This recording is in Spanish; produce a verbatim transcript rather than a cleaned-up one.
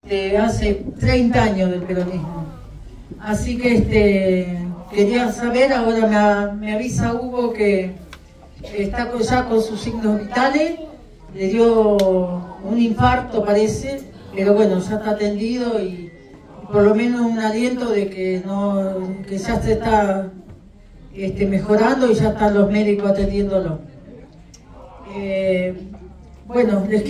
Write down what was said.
de hace treinta años del peronismo. Así que este, quería saber, ahora me, me avisa Hugo que está ya con sus signos vitales, le dio un infarto parece, pero bueno, ya está atendido y por lo menos un aliento de que no, que ya se está este, mejorando y ya están los médicos atendiéndolo. Eh, bueno, les quiero